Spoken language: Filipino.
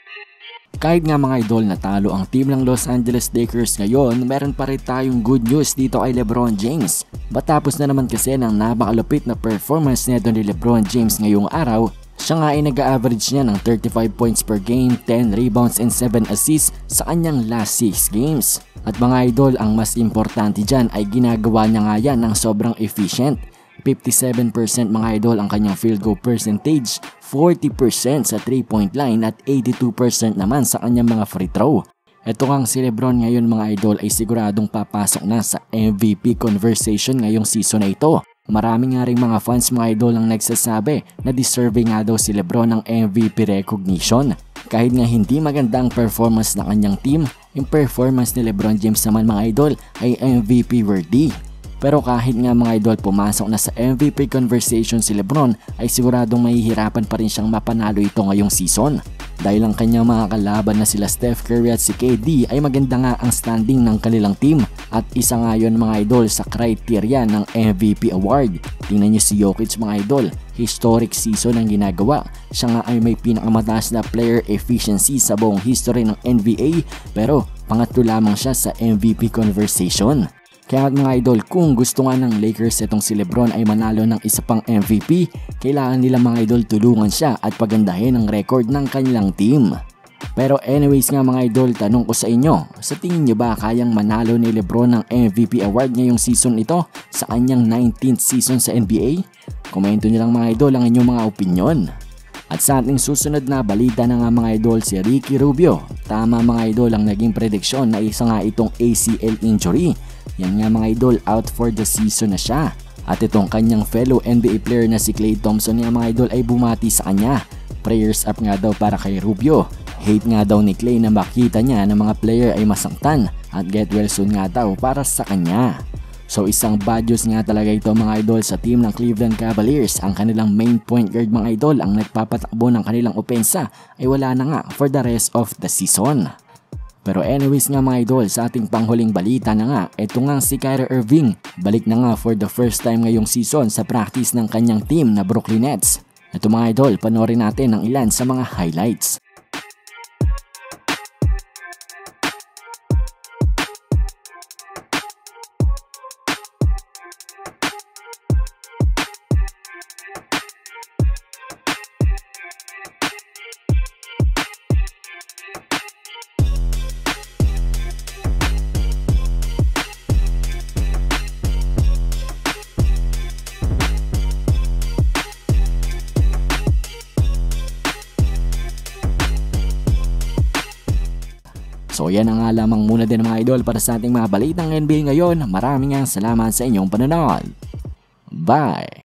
Kahit nga mga idol natalo ang team ng Los Angeles Lakers ngayon, meron pa rin tayong good news dito kay LeBron James. Matapos na naman kasi ng napakalupit na performance nito ni LeBron James ngayong araw, siya nga ay nag-average niya ng 35 points per game, 10 rebounds and 7 assists sa kanyang last 6 games. At mga idol, ang mas importante dyan ay ginagawa niya nga yan ng sobrang efficient. 57% mga idol ang kanyang field goal percentage, 40% sa 3-point line at 82% naman sa kanyang mga free throw. Ito ngang si LeBron ngayon mga idol ay siguradong papasok na sa MVP conversation ngayong season na ito. Marami nga rin mga fans mga idol ang nagsasabi na deserving nga daw si LeBron ng MVP recognition. Kahit nga hindi maganda ang performance ng kanyang team, yung performance ni LeBron James naman mga idol ay MVP worthy. Pero kahit nga mga idol pumasok na sa MVP conversation si LeBron ay siguradong mahihirapan pa rin siyang mapanalo ito ngayong season. Dahil ang kanyang mga kalaban na sila Steph Curry at si KD ay maganda nga ang standing ng kanilang team. At isa nga yun mga idol sa criteria ng MVP award. Tingnan niyo si Jokic mga idol, historic season ang ginagawa. Siya nga ay may pinakamataas na player efficiency sa buong history ng NBA pero pangatlo lamang siya sa MVP conversation. Kaya mga idol, kung gusto nga ng Lakers itong si LeBron ay manalo ng isa pang MVP, kailangan nila mga idol tulungan siya at pagandahin ang record ng kanilang team. Pero anyways nga mga idol, tanong ko sa inyo, sa tingin nyo ba kayang manalo ni LeBron ng MVP award ngayong season ito sa kanyang 19th season sa NBA? Komento nyo lang mga idol ang inyong mga opinyon. At sa ating susunod na balita na nga mga idol, si Ricky Rubio. Tama mga idol ang naging prediksyon na isa nga itong ACL injury. Yan nga mga idol, out for the season na siya. At itong kanyang fellow NBA player na si Klay Thompson nga mga idol ay bumati sa kanya. Prayers up nga daw para kay Rubio. Hate nga daw ni Klay na makita niya na mga player ay masaktan at get well soon nga daw para sa kanya. So isang bad news nga talaga ito mga idol sa team ng Cleveland Cavaliers. Ang kanilang main point guard mga idol, ang nagpapatakbo ng kanilang opensa ay wala na nga for the rest of the season. Pero anyways nga mga idol, sa ating panghuling balita na nga, eto nga si Kyrie Irving. Balik na nga for the first time ngayong season sa practice ng kanyang team na Brooklyn Nets. Ito mga idol, panoorin natin ang ilan sa mga highlights. So yan ang nga lamang muna din mga idol para sa ating mga balitang NBA ngayon. Maraming salamat sa inyong panonood. Bye!